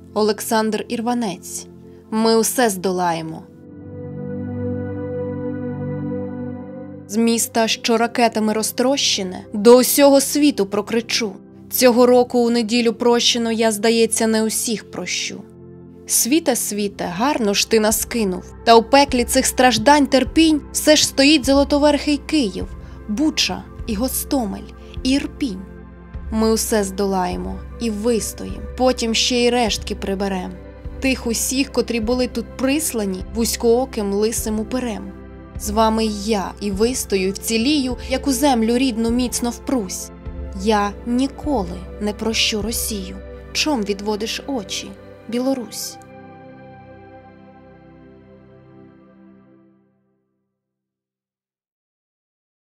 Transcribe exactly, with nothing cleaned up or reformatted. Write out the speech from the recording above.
Олександр Ірванець. Ми усе здолаємо. З міста, що ракетами розтрощене, до усього світу прокричу. Цього року у неділю прощено я, здається, не усіх прощу. Світе, світе, гарно ж ти нас кинув, та у пеклі цих страждань терпінь все ж стоїть золотоверхий Київ, Буча і Гостомель, і Ірпінь. Ми усе здолаємо і вистоїм, потім ще й рештки приберем. Тих усіх, котрі були тут прислані, вузькооким лисим уперем. З вами й я і вистою, і вцілію, як у землю рідну міцно впрусь. Я ніколи не прощу Росію. Чом відводиш очі, Білорусь?